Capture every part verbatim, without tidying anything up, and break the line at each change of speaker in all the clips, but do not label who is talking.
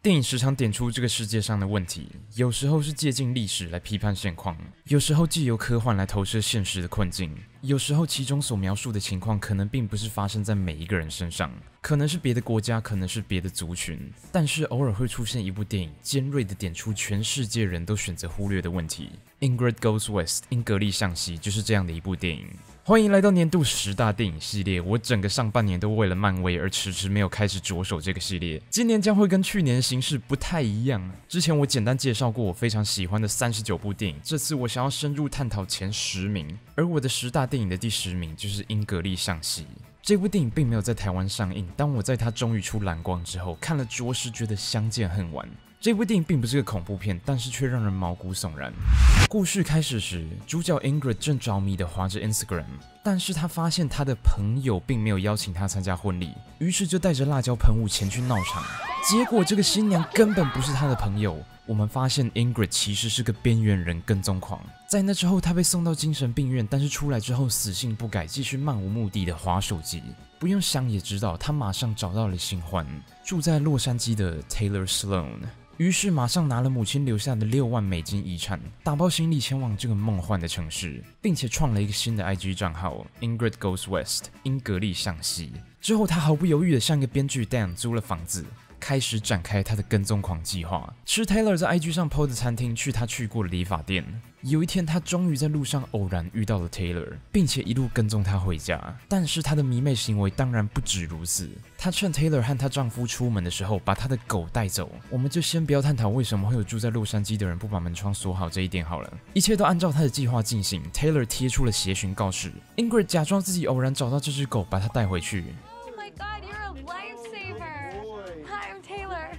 电影时常点出这个世界上的问题，有时候是借鉴历史来批判现况，有时候借由科幻来投射现实的困境，有时候其中所描述的情况可能并不是发生在每一个人身上，可能是别的国家，可能是别的族群，但是偶尔会出现一部电影，尖锐地点出全世界人都选择忽略的问题。Ingrid Goes West 英格丽向西就是这样的一部电影。欢迎来到年度十大电影系列。我整个上半年都为了漫威而迟迟没有开始着手这个系列，今年将会跟去年的形式不太一样。之前我简单介绍过我非常喜欢的三十九部电影，这次我想要深入探讨前十名，而我的十大电影的第十名就是《英格丽向西》。这部电影并没有在台湾上映，当我在它终于出蓝光之后，看了着实觉得相见恨晚。这部电影并不是个恐怖片，但是却让人毛骨悚然。故事开始时，主角 Ingrid 正着迷地滑着 Instagram， 但是他发现他的朋友并没有邀请他参加婚礼，于是就带着辣椒喷雾前去闹场。结果这个新娘根本不是他的朋友。我们发现 Ingrid 其实是个边缘人跟踪狂。在那之后，他被送到精神病院，但是出来之后死性不改，继续漫无目的的滑手机。不用想也知道，他马上找到了新欢，住在洛杉矶的 Taylor Sloan。于是马上拿了母亲留下的六万美金遗产，打包行李前往这个梦幻的城市，并且创了一个新的 I G 账号 Ingrid Goes West 英格丽向西。之后他毫不犹豫地向一个编剧 Dan 租了房子，开始展开他的跟踪狂计划，吃 Taylor 在 I G 上 po 的餐厅，去他去过的理发店。有一天，他终于在路上偶然遇到了 Taylor， 并且一路跟踪他回家。但是他的迷妹行为当然不止如此，她趁 Taylor 和她丈夫出门的时候，把她的狗带走。我们就先不要探讨为什么会有住在洛杉矶的人不把门窗锁好这一点好了，一切都按照他的计划进行。Taylor 贴出了协寻告示 ，Ingrid 假装自己偶然找到这只狗，把它带回去。
God, you're a lifesaver. Hi, I'm Taylor.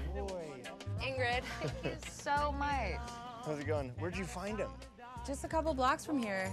Ingrid, thank you so much.
How's it going? Where'd you find him?
Just a couple blocks from here.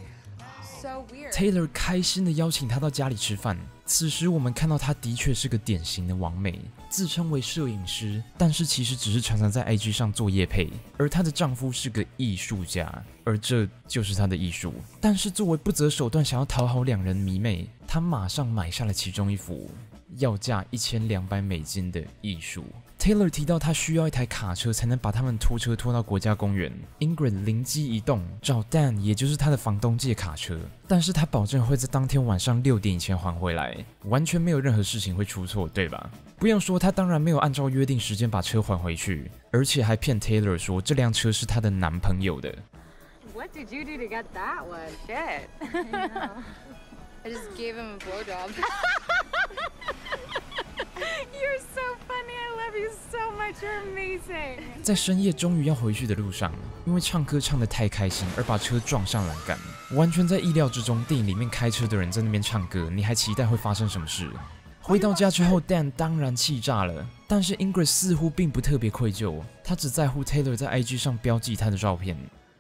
So weird.
Taylor 开心地邀请他到家里吃饭。此时我们看到他的确是个典型的网美，自称为摄影师，但是其实只是常常在 I G 上做业配。而她的丈夫是个艺术家，而这就是她的艺术。但是作为不择手段想要讨好两人迷妹，她马上买下了其中一幅要价一千两百美金的艺术。Taylor 提到他需要一台卡车才能把他们拖车拖到国家公园。Ingrid 灵机一动，找 Dan， 也就是他的房东借卡车，但是他保证会在当天晚上六点以前还回来，完全没有任何事情会出错，对吧？不用说，他当然没有按照约定时间把车还回去，而且还骗 Taylor 说这辆车是他的男朋友的。
What did you do to get that one? Shit. I just gave him a blowjob. You're so funny. I love you so much. You're amazing.
在深夜终于要回去的路上，因为唱歌唱得太开心而把车撞上栏杆，完全在意料之中。电影里面开车的人在那边唱歌，你还期待会发生什么事？回到家之后 ，Dan 当然气炸了，但是 Ingrid 似乎并不特别愧疚，她只在乎 Taylor 在 I G 上标记她的照片。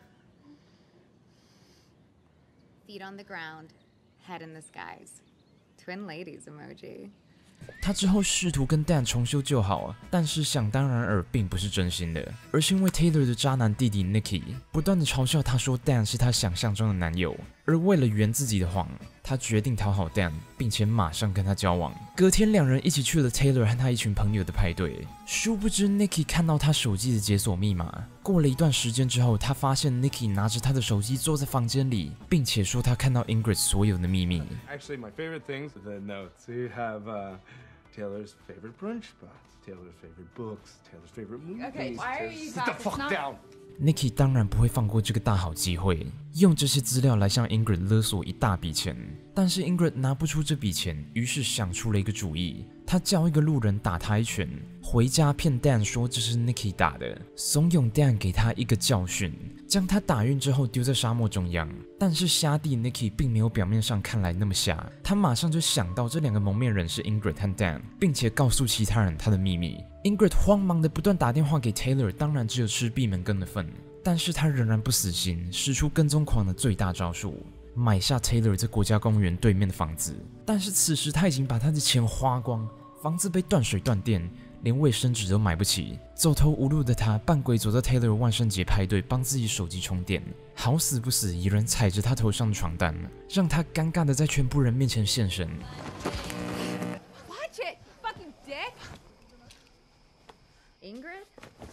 Feet on the ground, head in the skies. Twin ladies emoji.
他之后试图跟 Dan 重修旧好，但是想当然尔并不是真心的，而是因为 Taylor 的渣男弟弟 Nicky 不断的嘲笑他说 Dan 是他想象中的男友，而为了圆自己的谎，他决定讨好 Dan， 并且马上跟他交往。隔天两人一起去了 Taylor 和他一群朋友的派对，殊不知 Nicky 看到他手机的解锁密码。过了一段时间之后，他发现 Nicky 拿着他的手机坐在房间里，并且说他看到 Ingrid 所有的秘密。
Actually, my favorite things are the notes. You have uh, Taylor's favorite brunch spots, Taylor's favorite books, Taylor's favorite movies.
Okay, why are you
Sit the
talking?
fuck down.
Nicky 当然不会放过这个大好机会，用这些资料来向 Ingrid 勒索一大笔钱。但是 Ingrid 拿不出这笔钱，于是想出了一个主意。他叫一个路人打他一拳，回家骗 Dan 说这是 Nicky 打的，怂恿 Dan 给他一个教训，将他打晕之后丢在沙漠中央。但是瞎弟 Nicky 并没有表面上看来那么瞎，他马上就想到这两个蒙面人是 Ingrid 和 Dan， 并且告诉其他人他的秘密。Ingrid 慌忙的不断打电话给 Taylor， 当然只有吃闭门羹的份，但是他仍然不死心，使出跟踪狂的最大招数，买下 Taylor 在国家公园对面的房子。但是此时他已经把他的钱花光，房子被断水断电，连卫生纸都买不起。走投无路的他扮鬼走到 Taylor 万圣节派对，帮自己手机充电，好死不死有人踩着他头上的床单，让他尴尬的在全部人面前现身。
Watch it, fucking dick. Ingrid?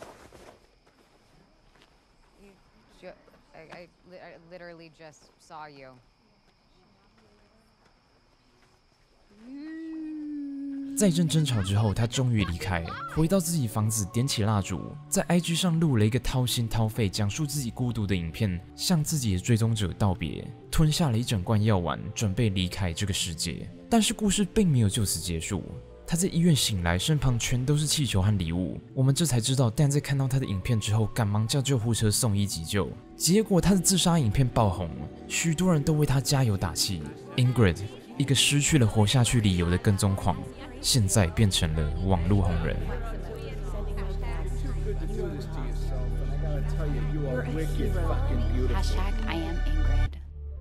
You ju- I, I, li- I literally just saw you.
在一阵争吵之后，他终于离开，回到自己房子，点起蜡烛，在 I G 上录了一个掏心掏肺讲述自己孤独的影片，向自己的追踪者道别，吞下了一整罐药丸，准备离开这个世界。但是故事并没有就此结束。他在医院醒来，身旁全都是气球和礼物。我们这才知道 Dan 在看到他的影片之后，赶忙叫救护车送医急救。结果他的自杀影片爆红，许多人都为他加油打气。Ingrid， 一个失去了活下去理由的跟踪狂，现在变成了网络红人。
Hashtag I am Ingrid.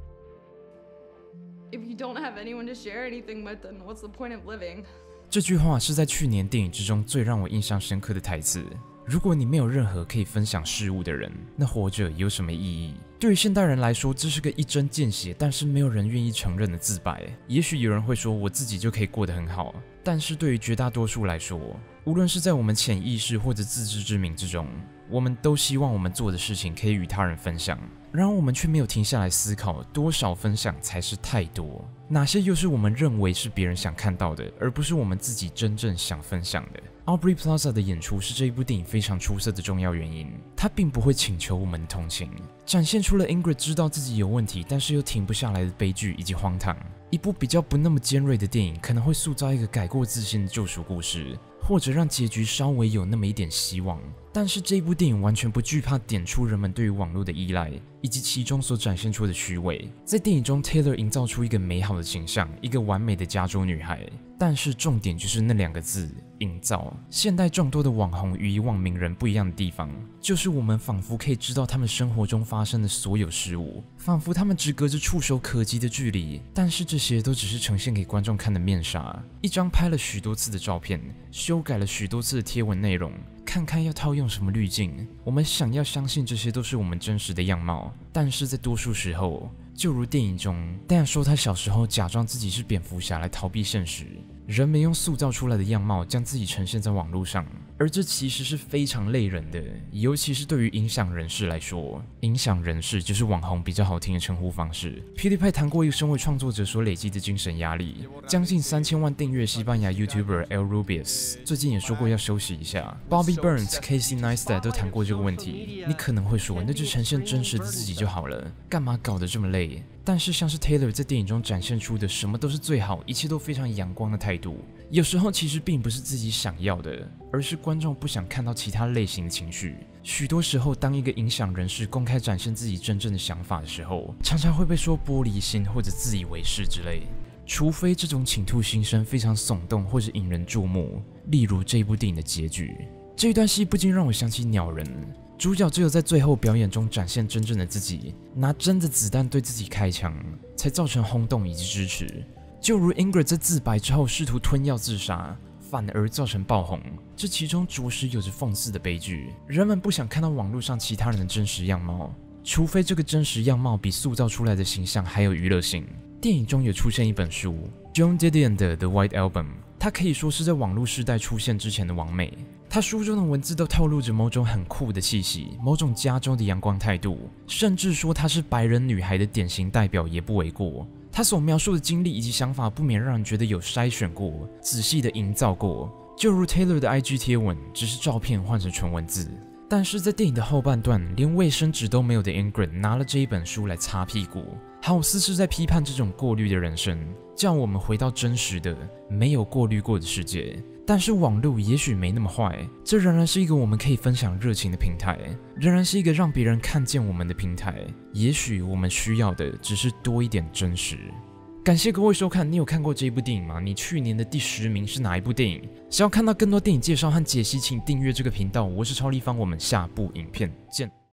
If you don't have anyone to share anything with, then what's the point of living?
这句话是在去年电影之中最让我印象深刻的台词。如果你没有任何可以分享事物的人，那活着有什么意义？对于现代人来说，这是个一针见血，但是没有人愿意承认的自白。也许有人会说，我自己就可以过得很好，但是对于绝大多数来说，无论是在我们潜意识或者自知之明之中，我们都希望我们做的事情可以与他人分享，然而我们却没有停下来思考，多少分享才是太多？哪些又是我们认为是别人想看到的，而不是我们自己真正想分享的？ Aubrey Plaza 的演出是这一部电影非常出色的重要原因。他并不会请求我们的同情，展现出了 Ingrid 知道自己有问题，但是又停不下来的悲剧以及荒唐。一部比较不那么尖锐的电影，可能会塑造一个改过自新的救赎故事，或者让结局稍微有那么一点希望。但是这一部电影完全不惧怕点出人们对于网络的依赖，以及其中所展现出的虚伪。在电影中 Taylor 营造出一个美好的形象，一个完美的加州女孩，但是重点就是那两个字，营造。现代众多的网红与以往名人不一样的地方，就是我们仿佛可以知道他们生活中发生的所有事物，仿佛他们只隔着触手可及的距离，但是这些都只是呈现给观众看的面纱。一张拍了许多次的照片，修改了许多次的贴文内容，看看要套用什么滤镜。我们想要相信这些都是我们真实的样貌，但是在多数时候，就如电影中 Dan 说他小时候假装自己是蝙蝠侠来逃避现实，人们用塑造出来的样貌将自己呈现在网络上，而这其实是非常累人的，尤其是对于影响人士来说。影响人士就是网红比较好听的称呼方式。PewDiePie 谈过一个身为创作者所累积的精神压力，将近三千万订阅西班牙 YouTuber El Rubius 最近也说过要休息一下。Bobby Burns、Casey Neistat 都谈过这个问题。你可能会说，那就呈现真实的自己就好了，干嘛搞得这么累？但是像是 Taylor 在电影中展现出的什么都是最好，一切都非常阳光的态度，有时候其实并不是自己想要的，而是观众不想看到其他类型的情绪。许多时候，当一个影响人士公开展现自己真正的想法的时候，常常会被说玻璃心或者自以为是之类。除非这种倾吐心声非常耸动或者引人注目，例如这一部电影的结局。这一段戏不禁让我想起鸟人。主角只有在最后表演中展现真正的自己，拿真的子弹对自己开枪，才造成轰动以及支持。就如 Ingrid 在自白之后试图吞药自杀，反而造成爆红，这其中着实有着讽刺的悲剧。人们不想看到网络上其他人的真实样貌，除非这个真实样貌比塑造出来的形象还有娱乐性。电影中也出现一本书 Joan Didion 的 The White Album， 它可以说是在网络时代出现之前的完美。他书中的文字都透露着某种很酷的气息，某种加州的阳光态度，甚至说她是白人女孩的典型代表也不为过。他所描述的经历以及想法不免让人觉得有筛选过，仔细的营造过，就如 Taylor 的 I G 贴文只是照片换成纯文字。但是在电影的后半段，连卫生纸都没有的 Ingrid 拿了这一本书来擦屁股，好似是在批判这种过滤的人生，叫我们回到真实的没有过滤过的世界。但是网络也许没那么坏，这仍然是一个我们可以分享热情的平台，仍然是一个让别人看见我们的平台。也许我们需要的只是多一点真实。感谢各位收看，你有看过这一部电影吗？你去年的第十名是哪一部电影？想要看到更多电影介绍和解析，请订阅这个频道。我是超立方，我们下部影片见。